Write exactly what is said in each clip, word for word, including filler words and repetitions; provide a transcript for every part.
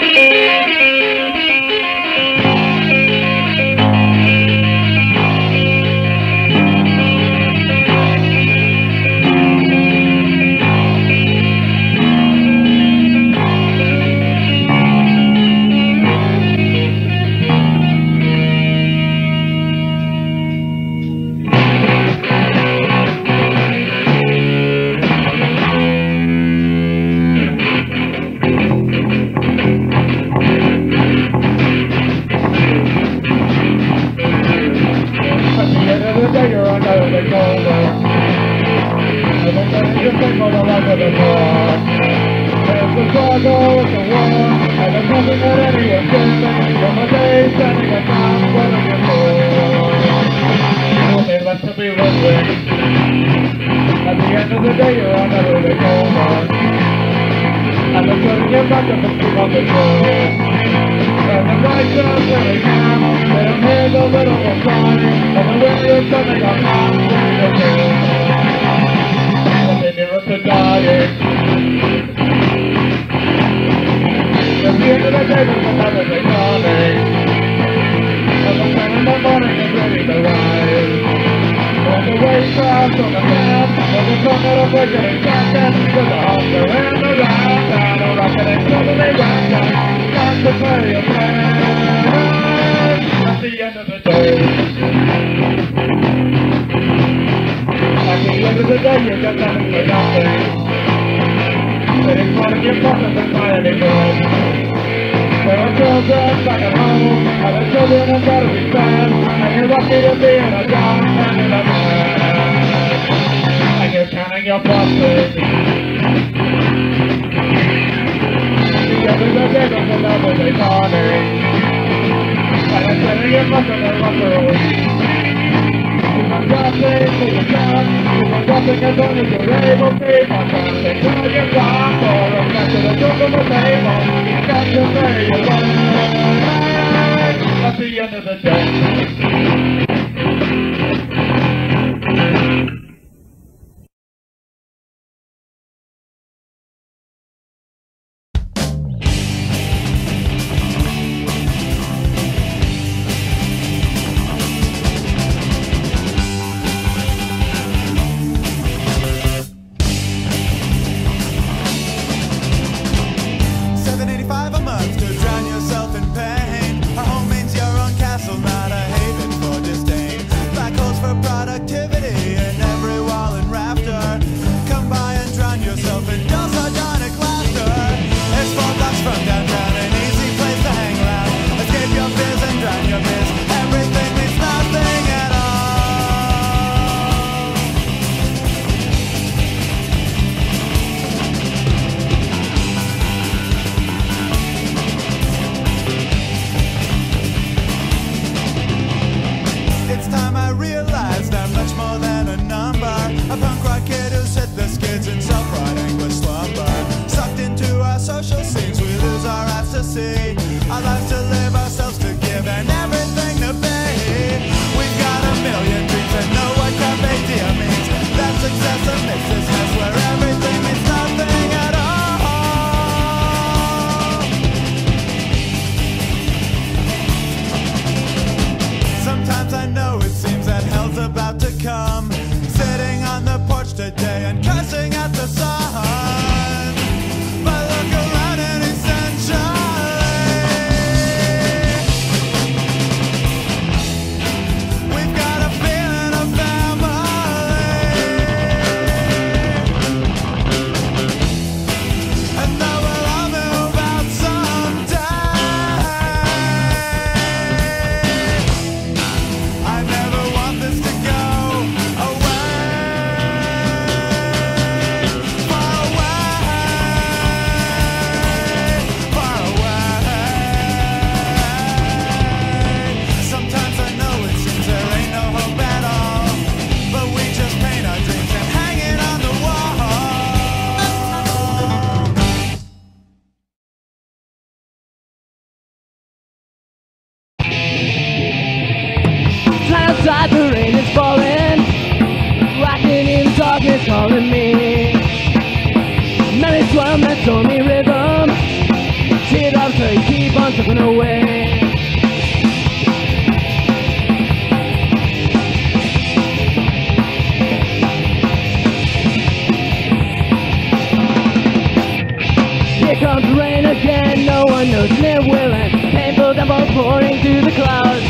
A punk rock kid who set the skids in self-right anguish slumber. comes the rain again, no one knows near will end. Painful downfall pouring through the clouds.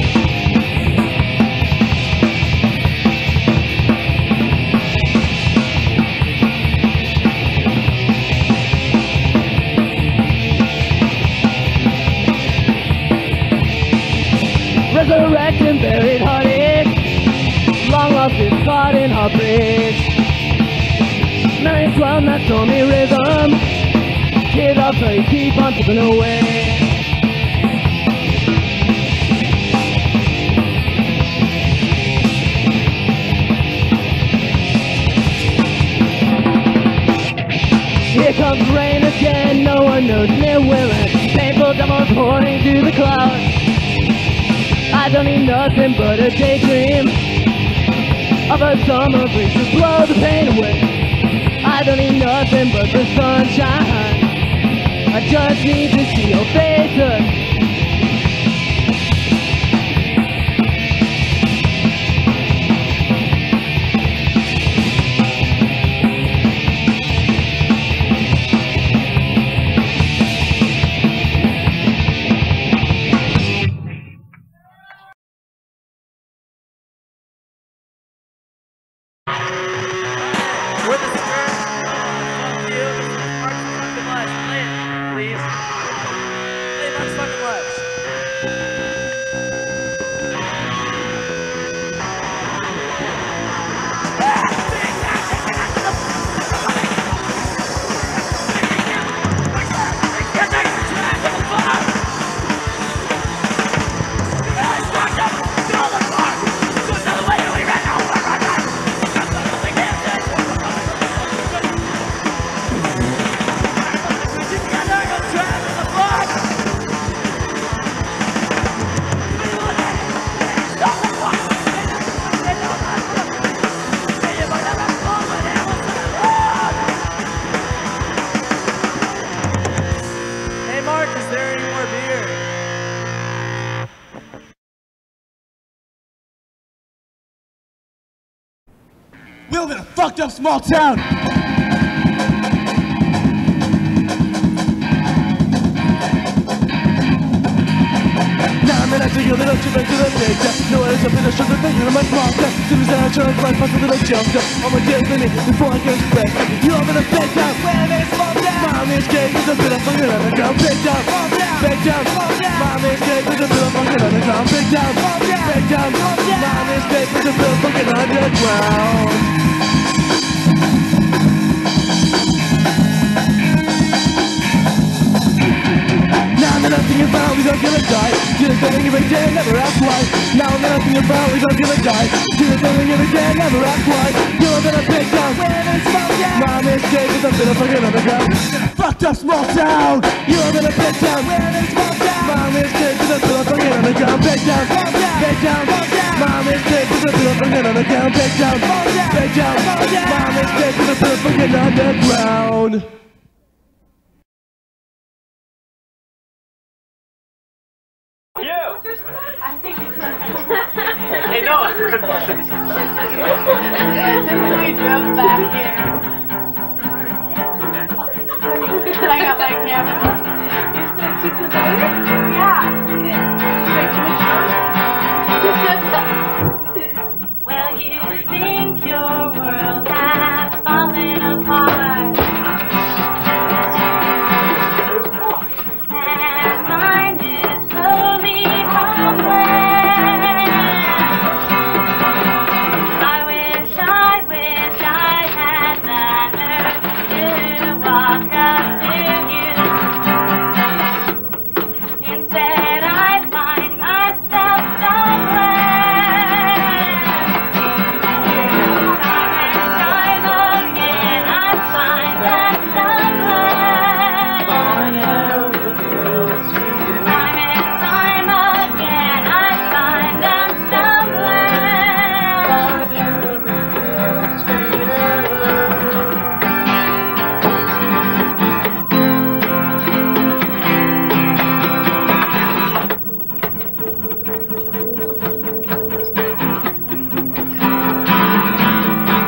Resurrecting buried heartache, long lost is caught in heartbreak. Nine twelve, that's only rhythm. Tears off so you keep on tipping away. Here comes rain again, no one knows near will end. Painful devils pouring through the clouds. I don't need nothing but a daydream of a summer breeze to blow the pain away. I don't need nothing but the sunshine. I just need to see your faces. We live in a fucked up small town. Now I'm in a big little chip into the picture. No one is up in the sugar thing in my small town. Soon as I turn my pass a little jump up. All my days in it before I get back. You live in a big town. Where is small town? Mommy's cake is a bit of fucking underground. Big town, big town. Mommy's cake is a bit of fucking underground. Big town, big town. Mommy's cake is a bit of fucking underground. Nothing about we don't give a die. Do the thing every day, never ask why. Now nothing about we don't give a die. Do the thing every day, never ask why. You live in a big town, where there's small town. Mommy's cake is a bit of fucking underground. Fucked up small town. You live in a big town, where there's small town. Mommy's cake is a bit of fucking underground. Big town, big town. Mommy's cake is a bit of fucking underground. Big town, big town. Mommy's cake is a bit of fucking underground. You! I think it's Hey, no! Then we drove back here. I got my camera. You're so cute today? Yeah. Well, you think your world has fallen apart. And mine is slowly I wish, I wish I had the nerve to walk up to you. Instead I find myself somewhere. Time and time again I find that somewhere. Time and time again I find them somewhere.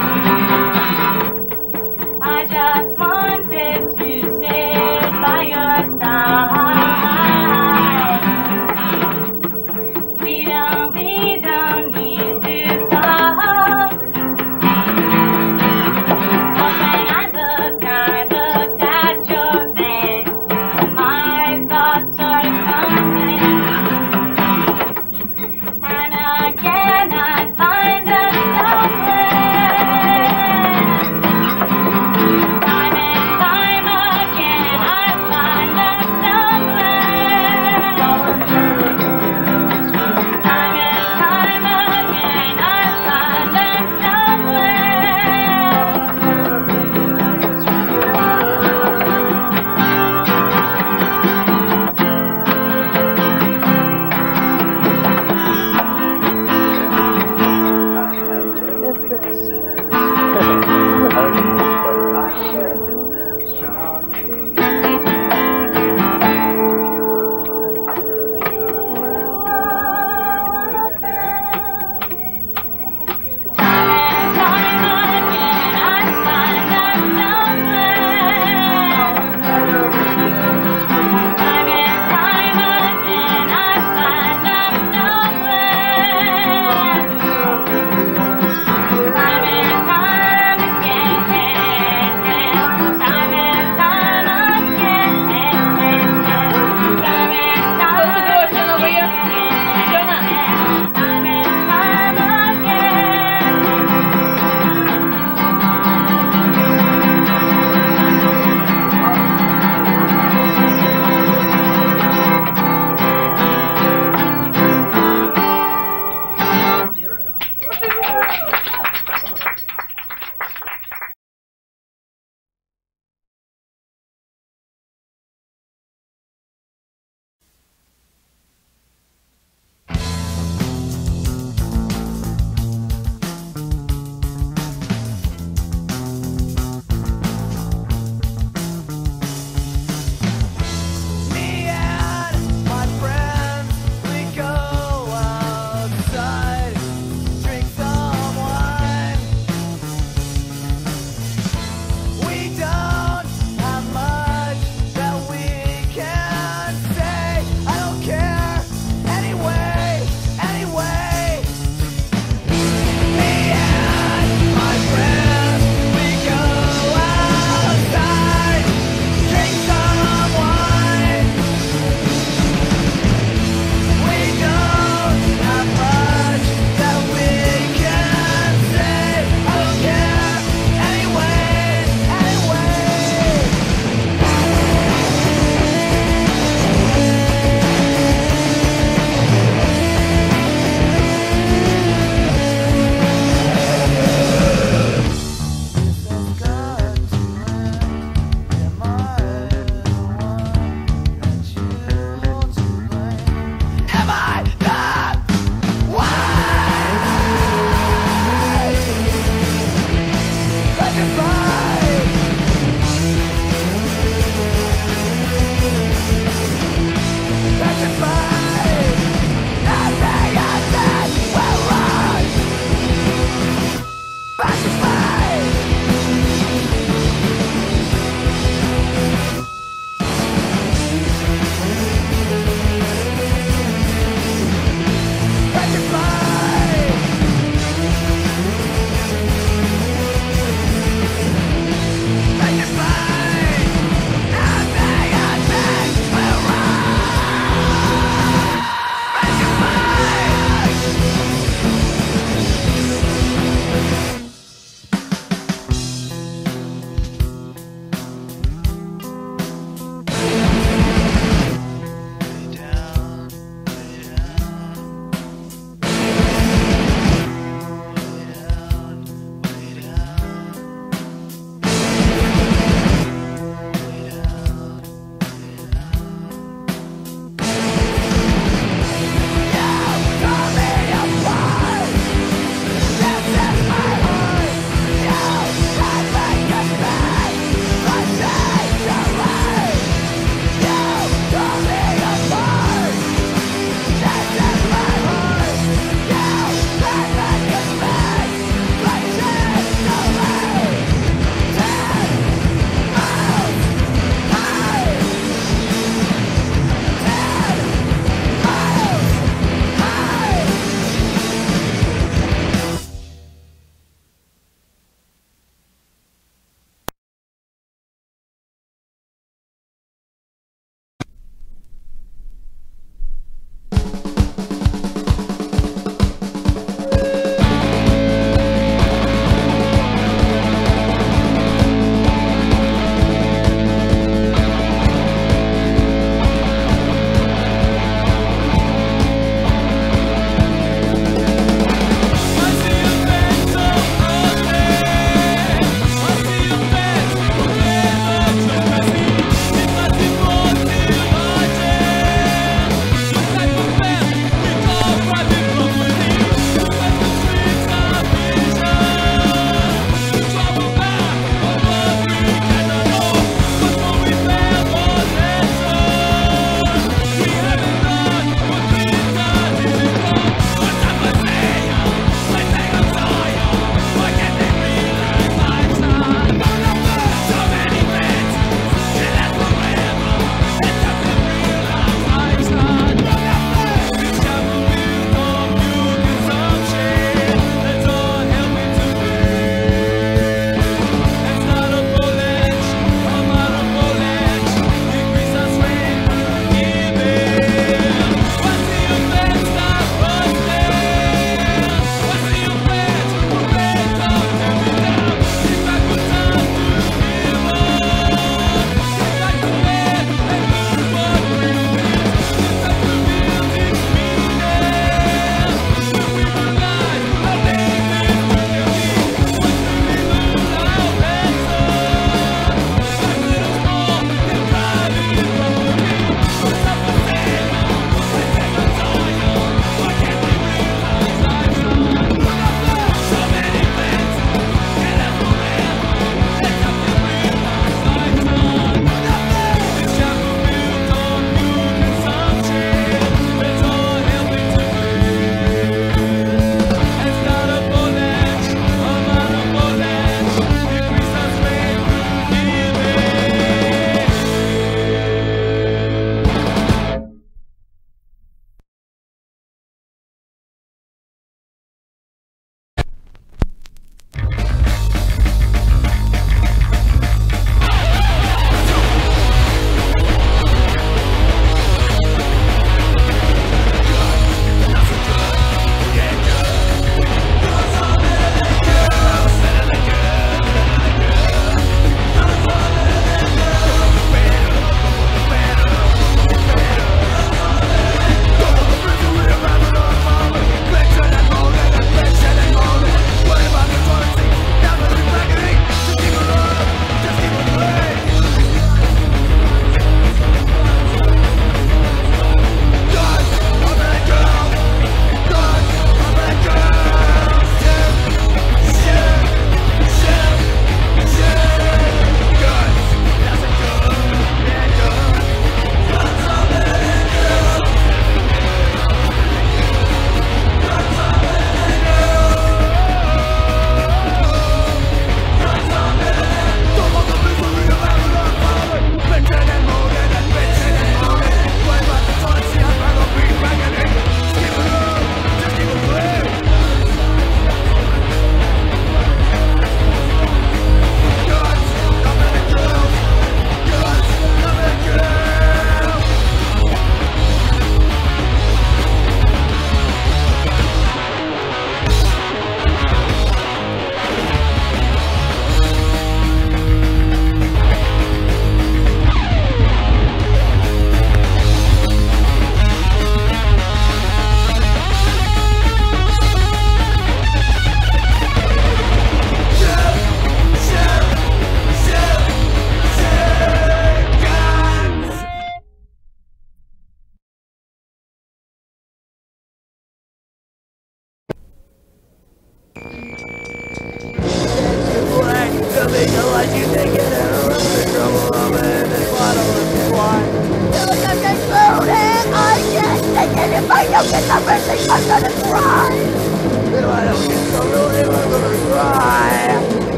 I just wanted to sit by your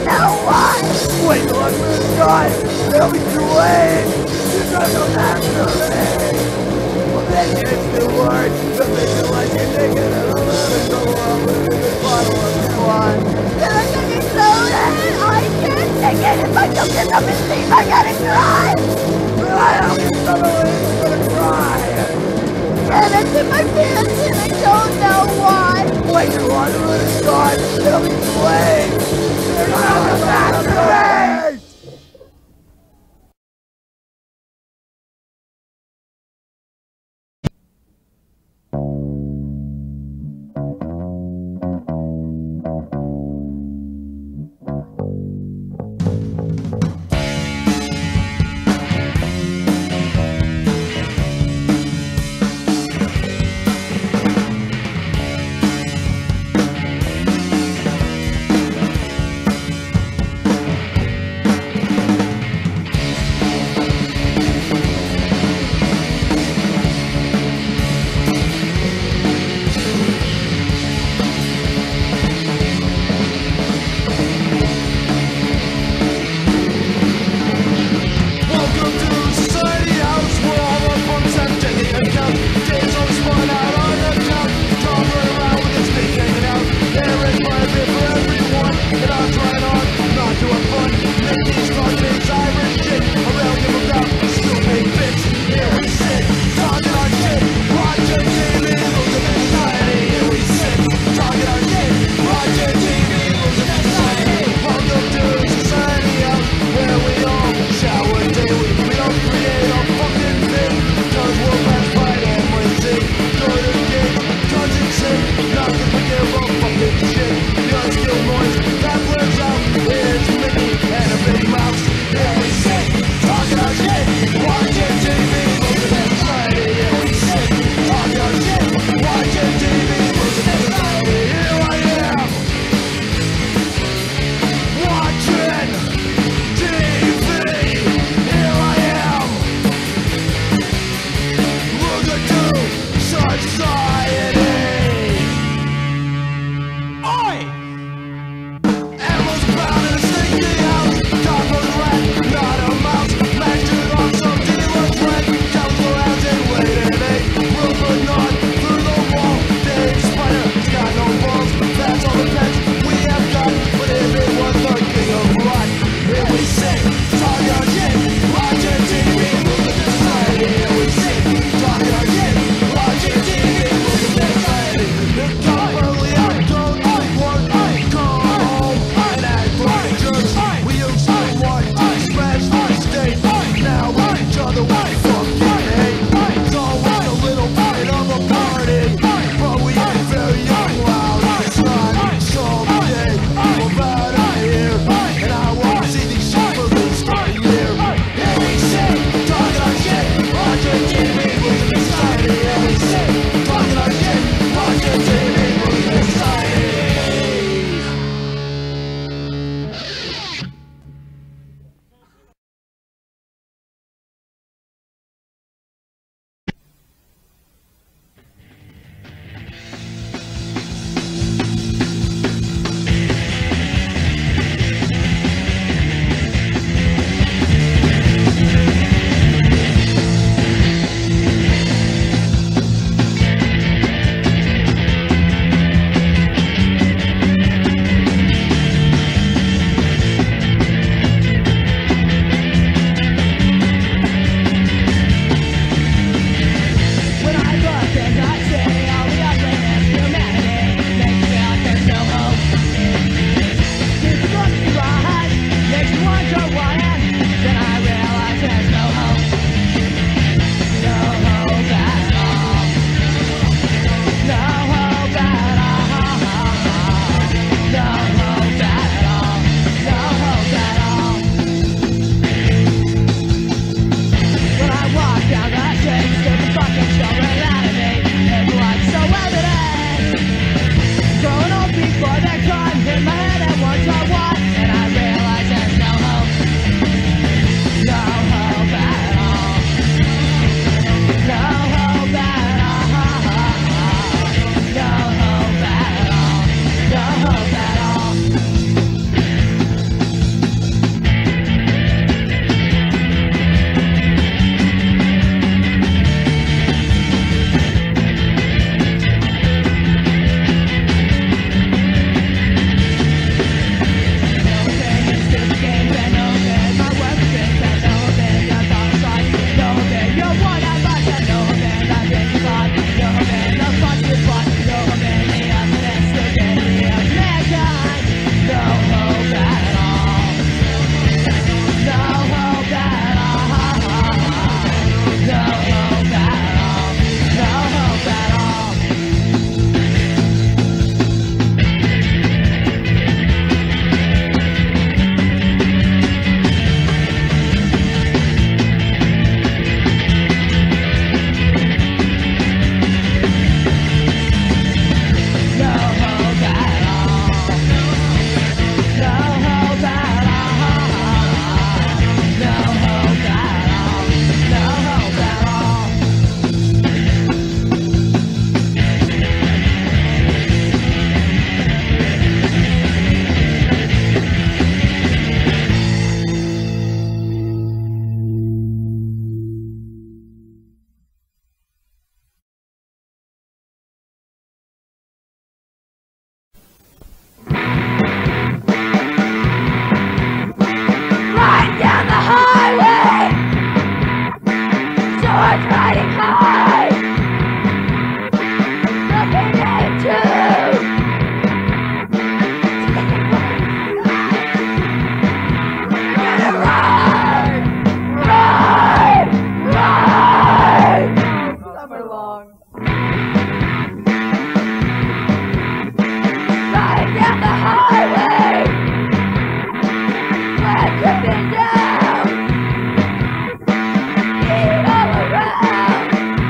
know why. Wait till I lose God. It'll be too late. You're gonna go after me. Well, then it's the words. The vision like you're taking it all out of trouble. I'm losing this bottle of wine. Then I'm gonna explode. I can't take it. If I don't get up and sleep, I gotta cry. I don't get suddenly I'm gonna cry. And it's in my pants and I don't know why. Wait till I lose God. It'll be too late. You're gonna go after me. dripping down. Feet all around.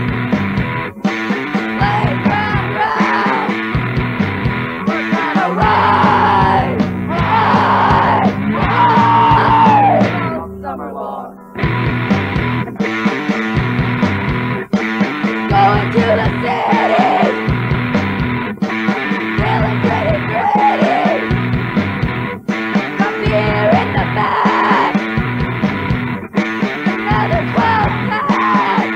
Playing round, round. We're gonna ride, ride, ride all summer long. Going to the city. Feeling pretty, pretty. Some beer in the back. Another twelve pack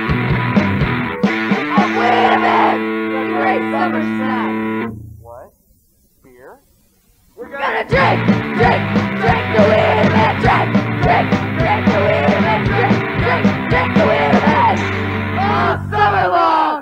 of women. A great summer snack. What? Beer? We're gonna drink, drink, drink the weed man. Drink, drink, drink the weed man. Drink, drink, drink the weed man. All summer long.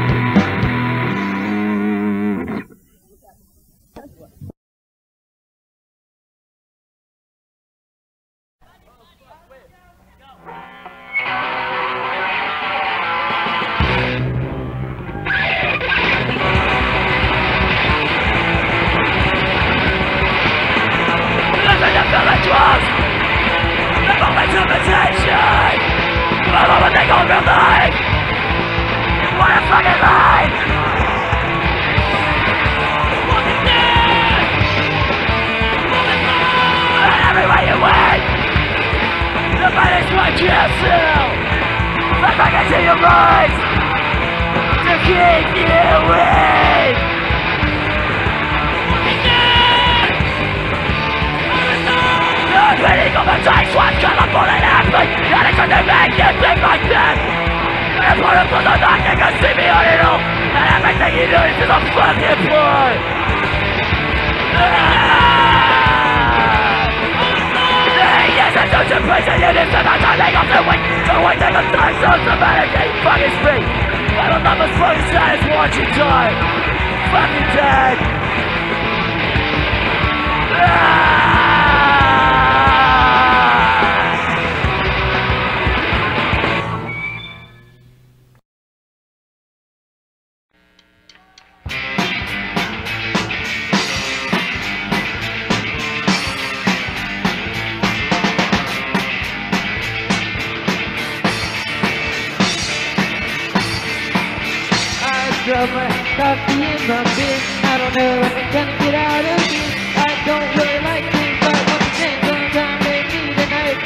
Drop my coffee in my bin. I don't know when I'm gonna get out of here. I don't really like this, but when the thing comes on, they need tonight.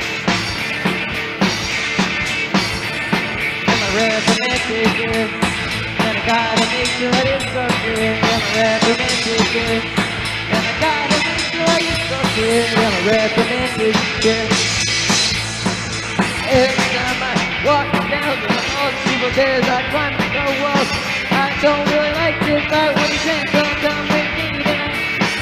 I'm a representative, and I gotta make sure it's so clear. I'm a representative, and I gotta make sure it's so clear. I'm a representative. Every time I walk down the hall, people there's I climb the walls. I don't really like this, but when you think don't come with me tonight.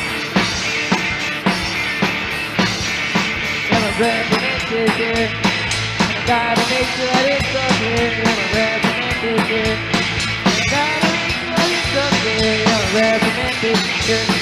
I'm a representative, and I gotta make sure that it's so clear. I'm a representative, and I gotta make sure that it's so clear. I'm a representative.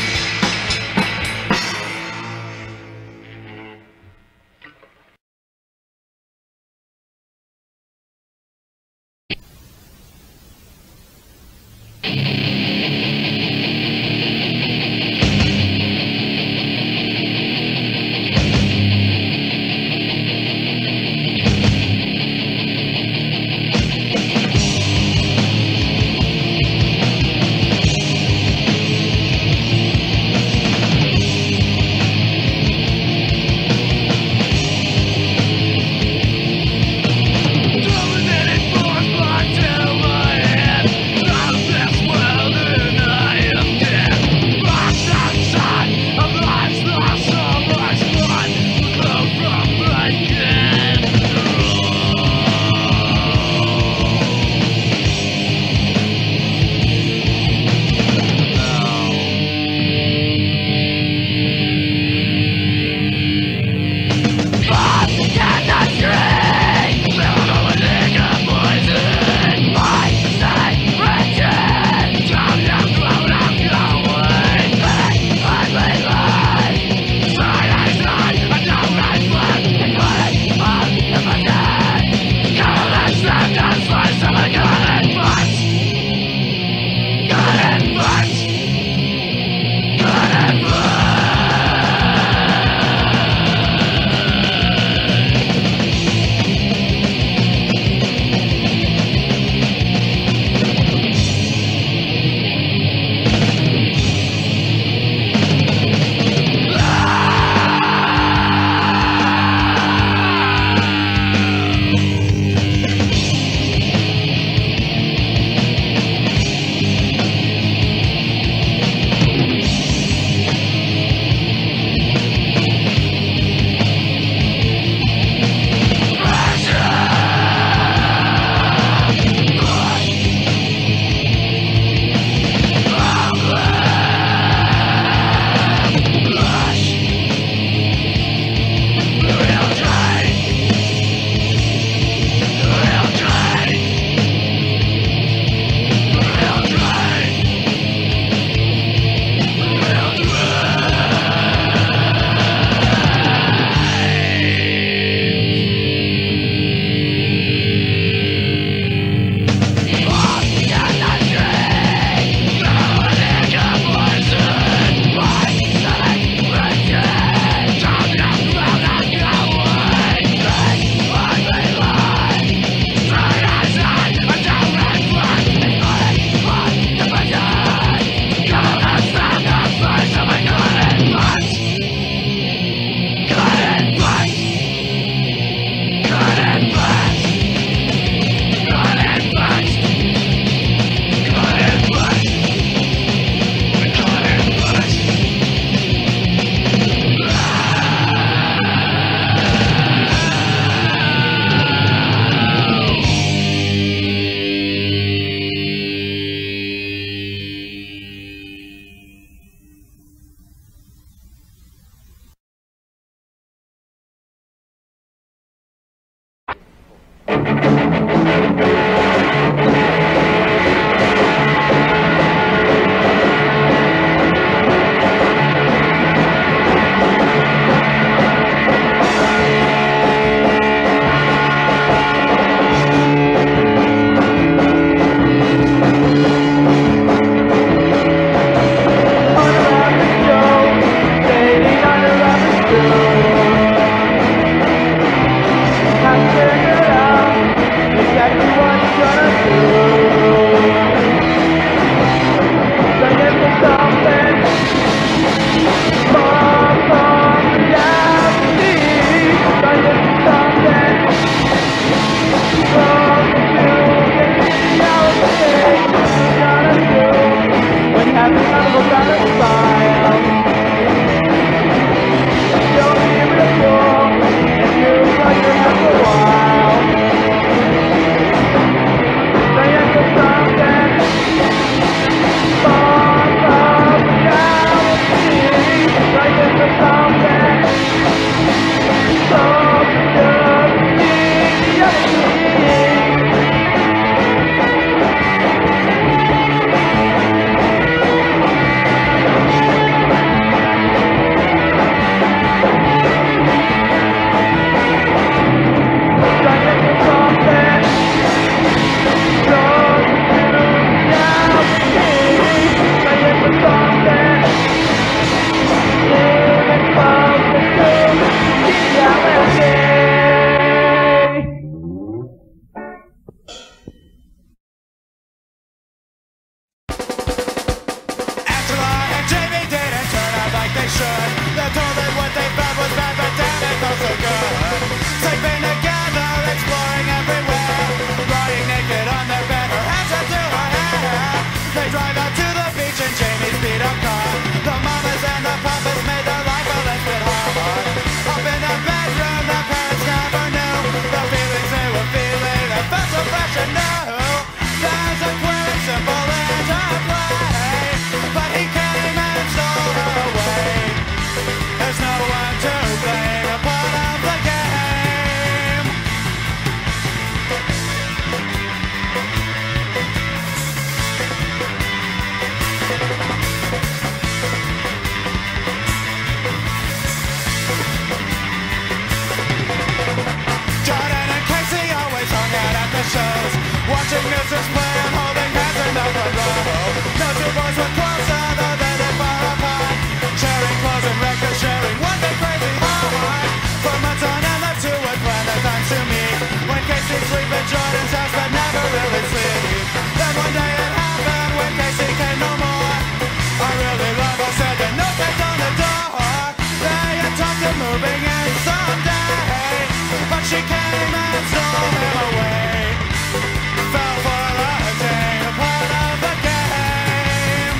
watching missus play and holding hands in the front row. No two boys were closer, though they live far apart. Sharing clothes and records, sharing one big crazy heart. For months on end, the two would plan their times to meet. When Casey sleep at Jordan's house, but never really sleep. Then one day it happened when Casey came no more. I really love her, said the note kept on the door. They had talked of moving in someday, but she came and stole him away. Fell for a day, a part of the game.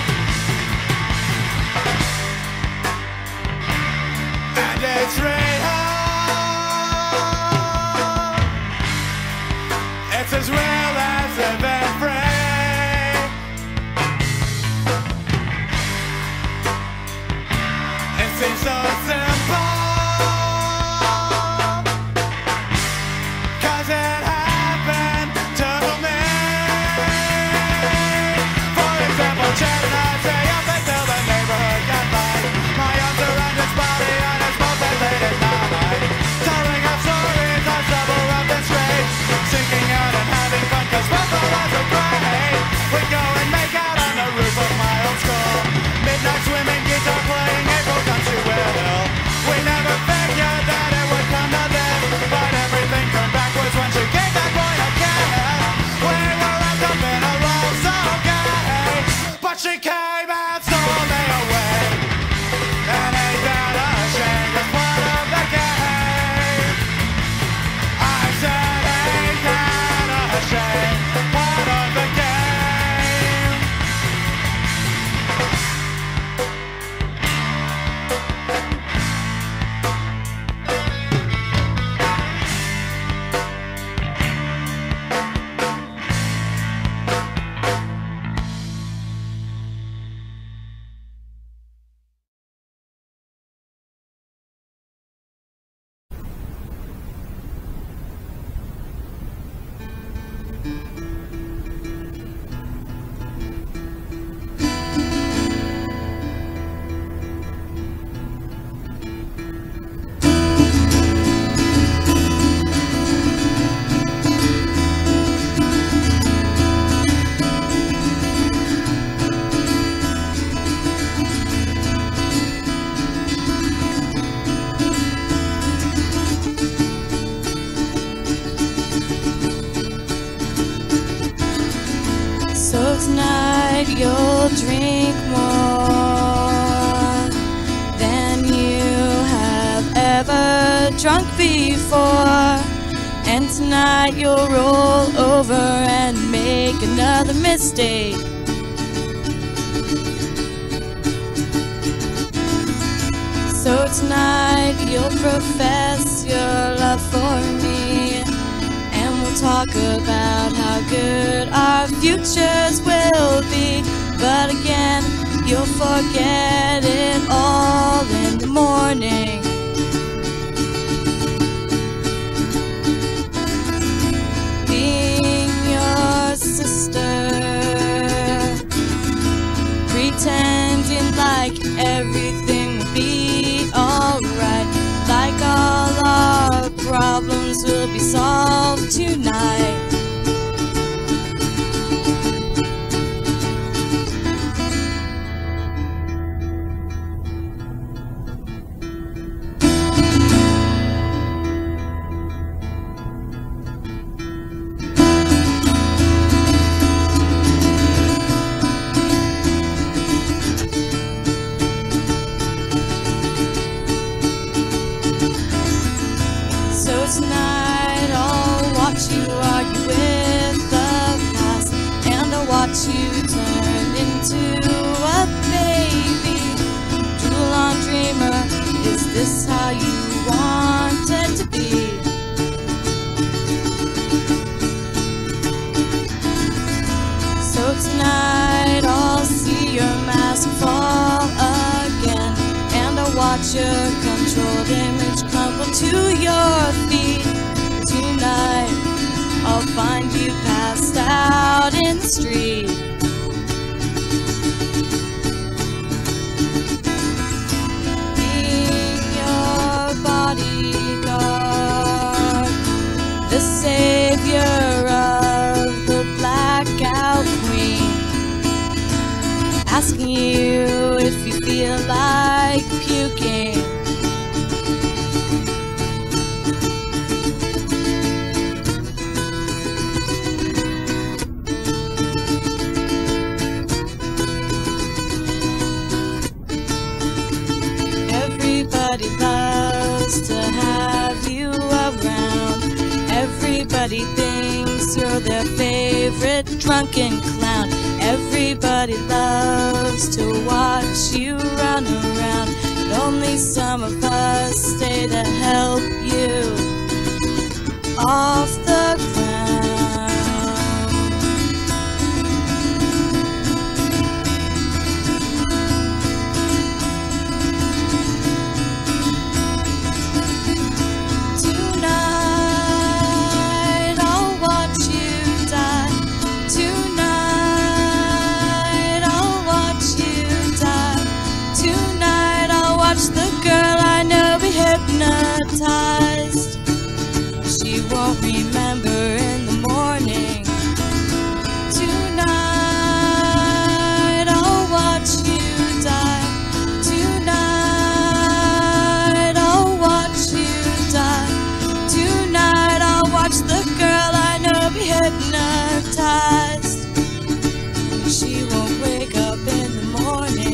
And it's real. It's as real as living free. It seems so simple, 'cause it happened to me. For example, Chad and I stay up until the neighborhood got light. My arms around his body and his mouth as late at night. Telling our stories, our double rough and straight. Sinking out and having fun, 'cause both our lives are great. We go and make out on the roof of my old school. Midnight swimming, guitar playing, April country will. We never figured that it would come to this, but everything turned backwards when she gave that boy a kiss. We were wrapped up in a love so gay, but she came and stole me away. And ain't that a shame, 'cause part of the game. I said ain't that a shame, part of the game. So tonight you'll drink more than you have ever drunk before. And tonight you'll roll over and make another mistake. So tonight you'll profess your love for me, and we'll talk about how good our futures will be. But again, you'll forget it all in the morning. Being your sister, pretending like everything will be alright, like all our problems will be solved tonight. So tonight I'll watch you argue with the past, and I'll watch you turn into a baby. Drool on dreamer, is this how you want it to be? So tonight I'll see your mask fall again, and I'll watch your controlled image crumble to your feet. Tonight I'll find you passed out in the street. Being your bodyguard, the savior of the Everybody thinks you're their favorite drunken clown. Everybody loves to watch you run around, but only some of us stay to help you off the ground. Tonight I'll watch you die. Tonight I'll watch you die. Tonight I'll watch the girl I know be hypnotized. She won't remember in the morning. Tonight I'll watch you die. Tonight I'll watch you die. Tonight I'll watch the girl I know be hypnotized. She won't wake up in the morning.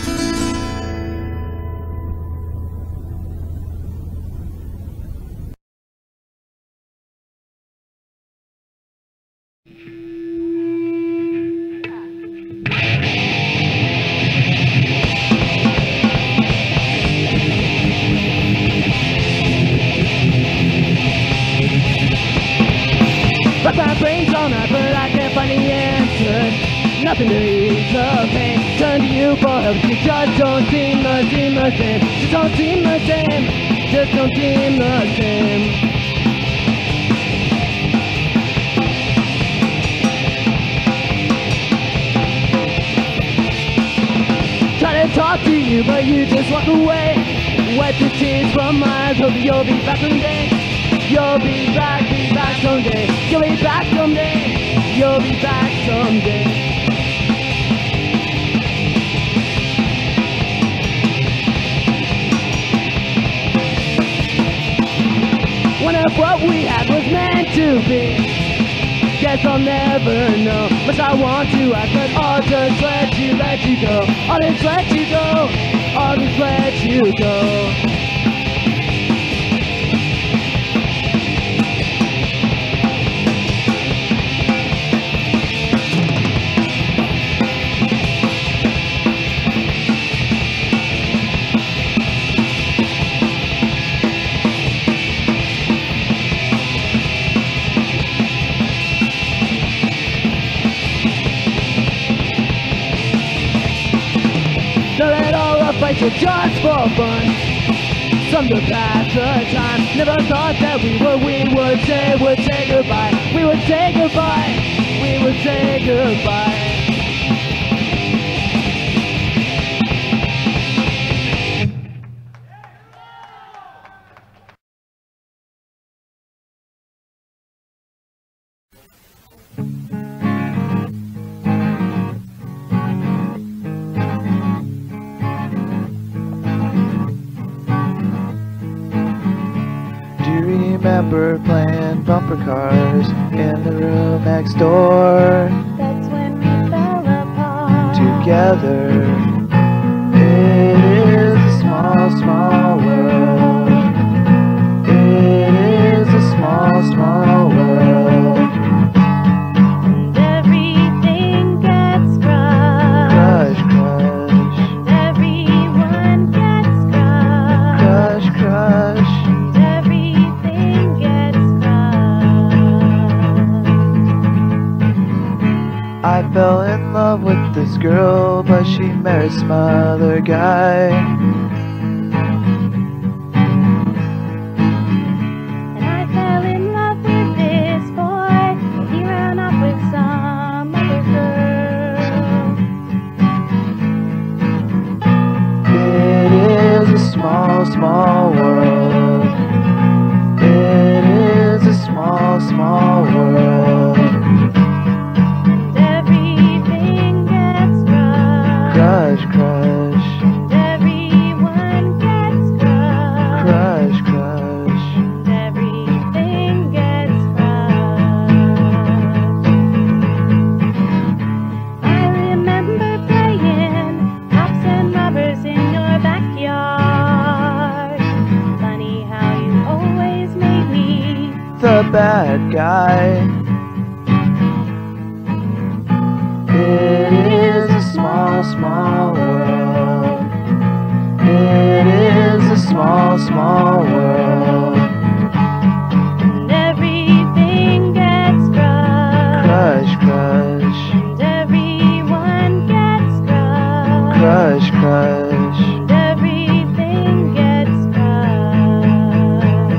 But my brain's on out, but I can't find the answers. Nothing to ease the pain. Turn to you for help, you just don't seem the seem the same. Just don't seem the same. Just don't seem the same. Try to talk to you, but you just walk away. Wipe the tears from my eyes, hope you'll be back someday. You'll be back, be back someday. You'll be back someday. You'll be back someday. What if what we had was meant to be? Guess I'll never know. Much I want to ask, but I'll just let you, let you go. I'll just let you go. I'll just let you go. Now let all our fights are just for fun. Some to pass the time. Never thought that we would, we would say, would say goodbye. We would say goodbye. We would say goodbye. Remember playing bumper cars in the room next door That's when we fell apart. together. It is a small, small world. It is a small, small world. And everything gets crushed. Crush, crush, And everyone gets crushed. crush, crush. And everything gets crushed. I fell in love with this girl, but she married some other guy. And I fell in love with this boy, and he ran off with some other girl. It is a small, small world. It is a small, small world. And everything gets crushed. Crush, crush. And everyone bad guy. It is a small, small world. It is a small, small world. And everything gets crushed. Crush, crush, And everyone gets crushed. crush, crush. And everything gets crushed.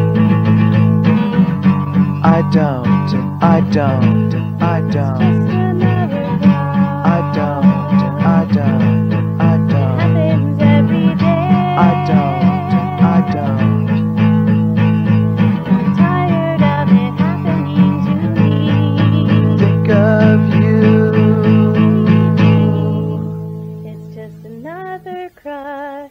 I don't, I don't, I don't. Just another crush. I don't, I don't, I don't. Happens every day. I don't, I don't. I'm tired of it happening to me. Think of you. It's just another crush.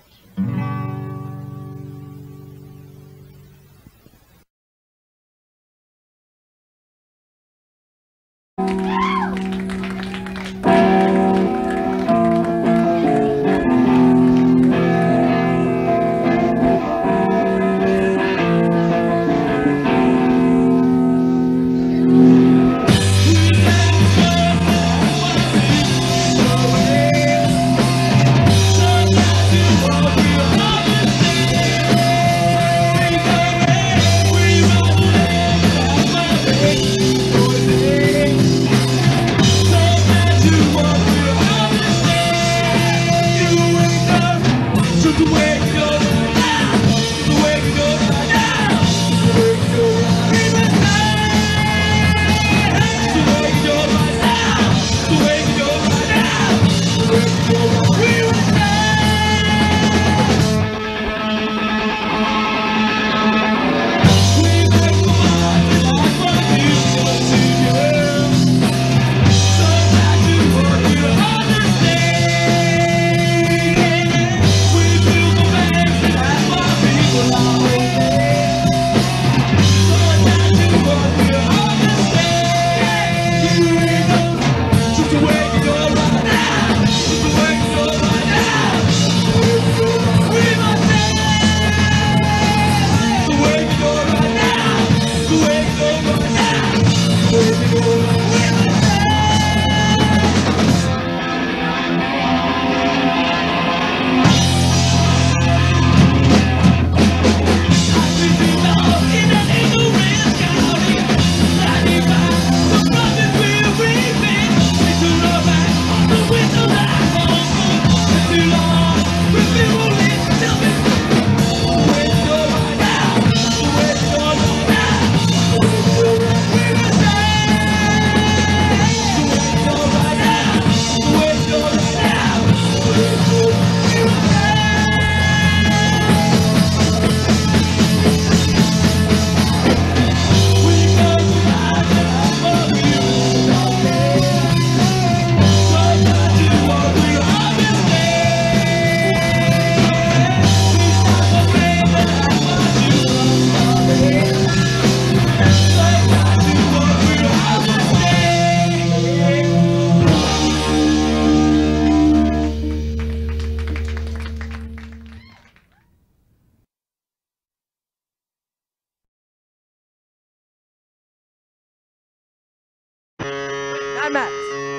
Mad Max.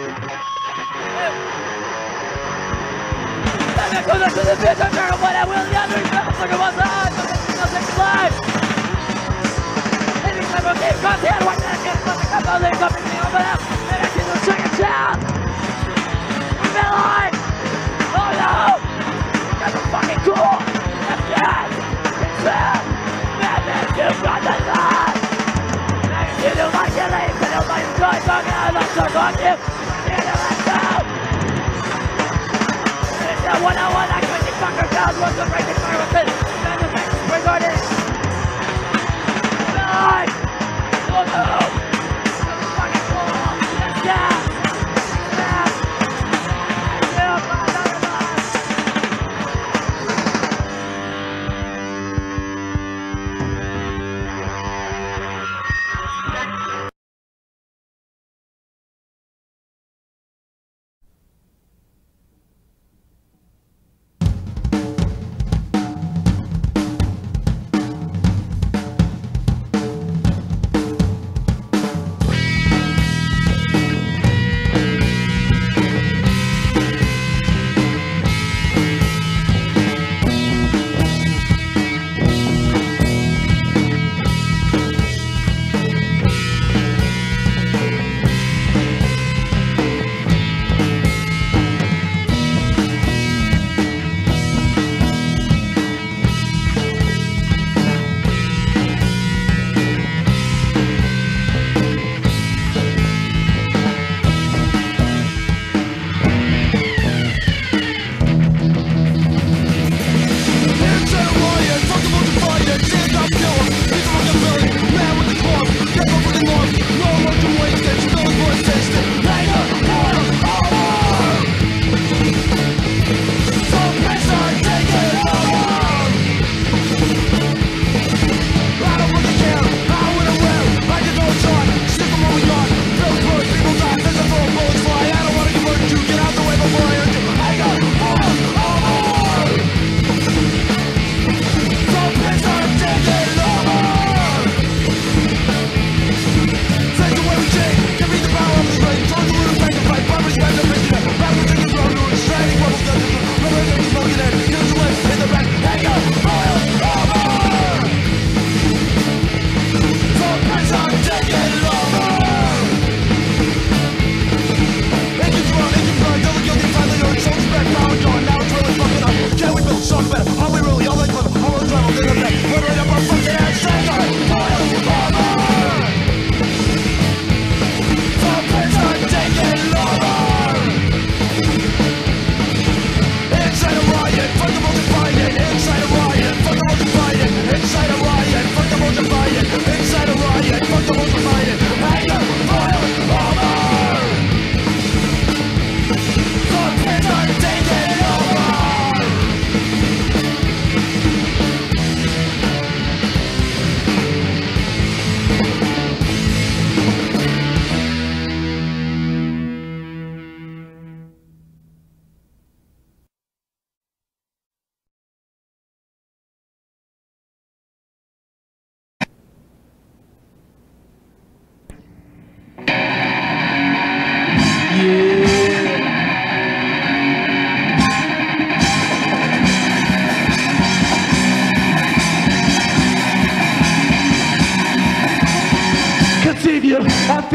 Back to the to the bitch, I'm turning what I will, the other motherfucker was on, nothing alive. Anything I will keep God's hand, watch that shit, nothing comes out, there's nothing to open up, and I can check it out. I'm alive. Oh no! That's fucking cool! That's bad! It's bad! Madness, you've got the lie! You don't like your leave, you don't like your choice, I'm gonna let you fuck you! You don't let go! It's the one oh one, I can make fucker down, what's the breaking fire with it? And the next recording! Alive! Oh no! That's fucking cool! That's bad! Bad! Yeah, bad, bad, bad!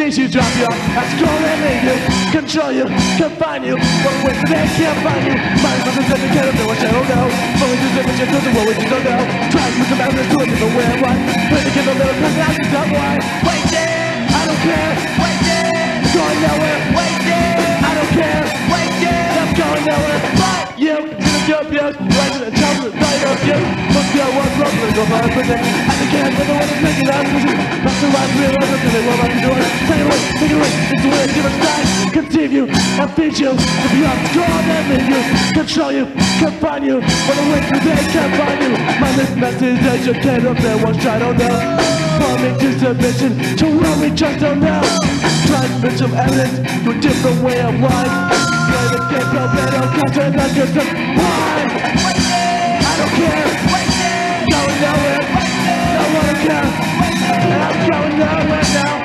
feed you, drop you off, that's cool and leave you, control you, confine you, but when they can't find you, mind something that they can't know what you don't know, but we just live with your clothes and what we just don't know, try to put some evidence to a different way of life, play to give a little personality, don't lie, wait there, I don't care, wait there, going nowhere, wait there, I don't care, wait there, I'm going nowhere, but you, you're abused, rising and tells the night of you, must be our one wrong, let's go by a prison, I don't care, but the one that's making us listen, not the right, realize what they will not be doing, take it away, take it away, it's the way to give us time, conceive you, and feed you, to be on score and leave you, control you, confine you, when the wind through they can't find you, my lips message that you can't up there, once try don't know, for me to submission, to what we just don't know, try to put some evidence to a different way of life, play the game, go better, counter, not just a why, I don't care, going nowhere, no one care, and I'm going nowhere now.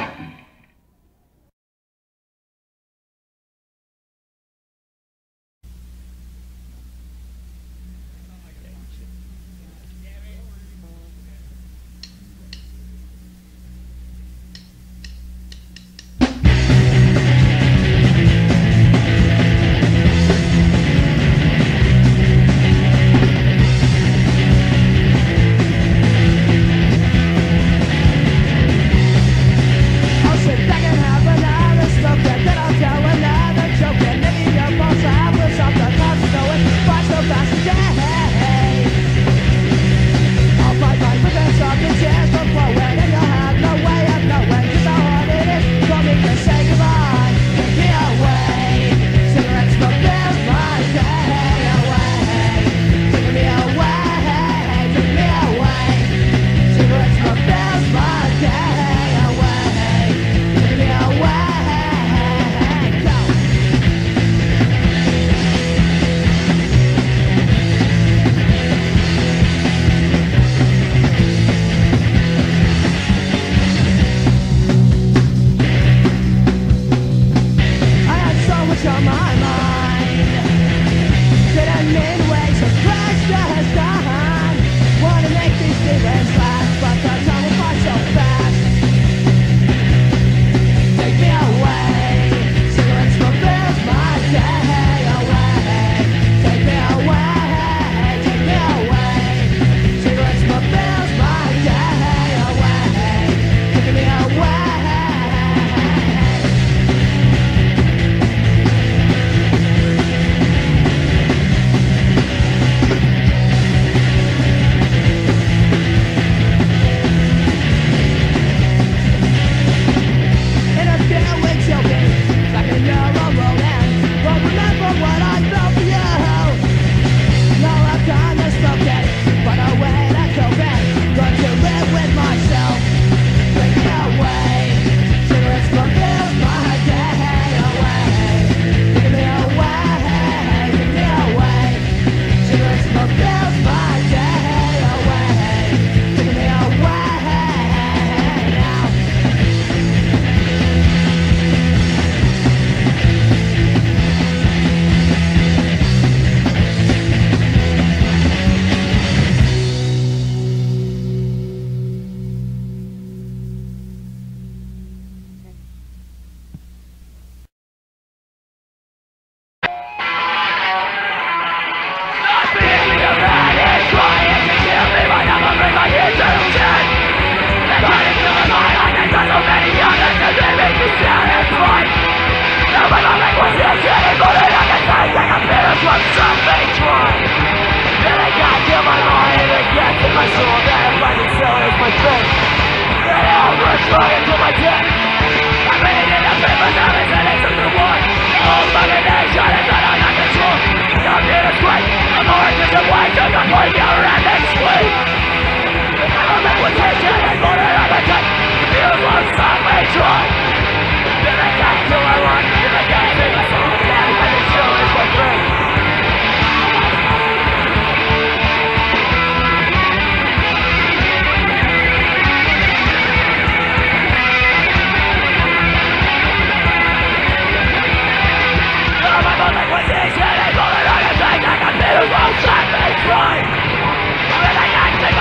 Right.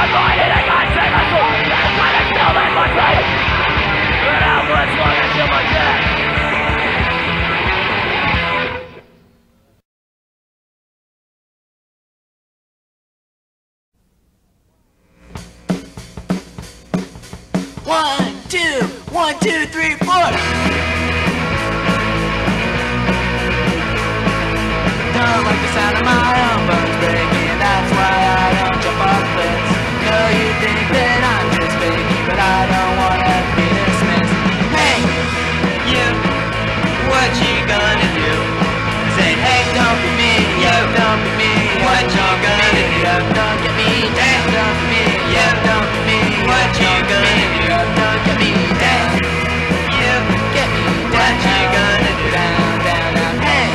One, two, one, two, three, four. Don't like the sound of my own bones breaking, that's why I don't jump off cliffs. No, you think that I'm just faking, but I don't wanna be dismissed. Hey, you, what you gonna do? Say, hey, don't be me, yo, don't be me, what you gonna do? Don't get me down, don't be me, yo, don't be me, what you gonna do? Don't get me down, you get me down, what you gonna do? Down, down, down, hey.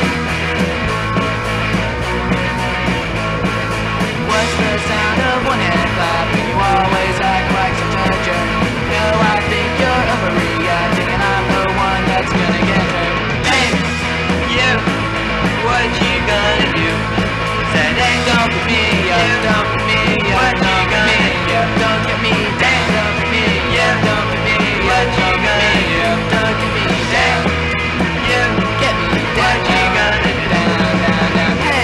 What's the sound of one hand clapping? You always act like such a jerk. No, I think you're overreacting, and I'm the one that's gonna get hurt. Hey, you, what you gonna do? Said, hey, don't be me, yo, don't be me, yo, what you gonna do? Don't get me down, don't be me, yo, don't be me, what you gonna do? Don't get me down, you get me down, what you gonna do? Down, down, down, hey.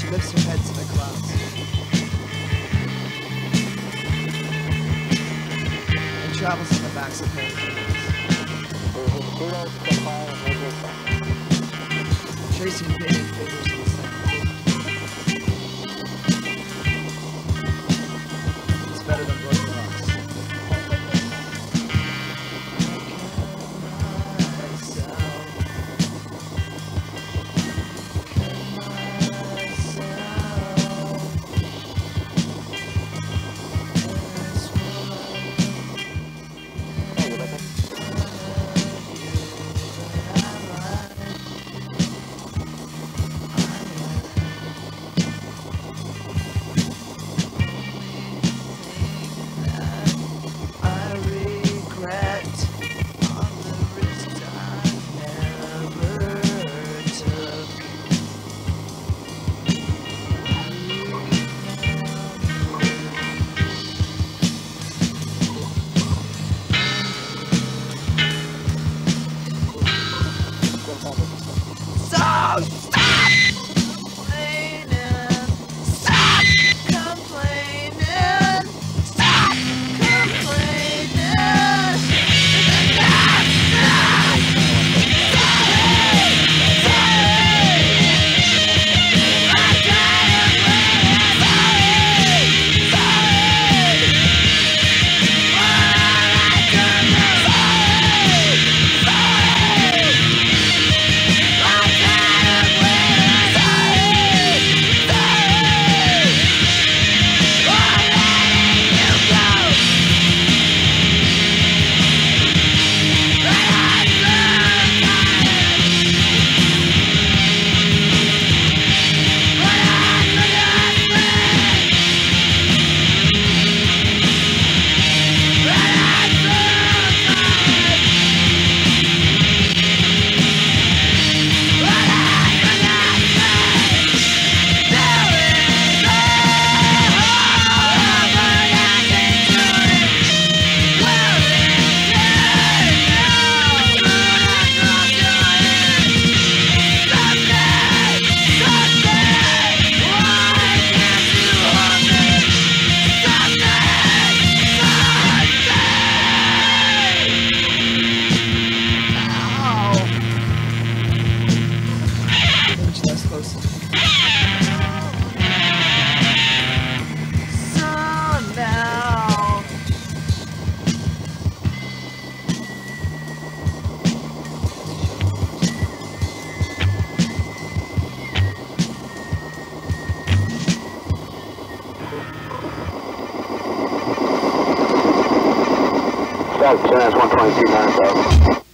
She lifts her head to the clouds and travels on the backs of hurricanes, tracing fading figures in the sand. It's better than broken rocks. That's one twenty-two nine thousand.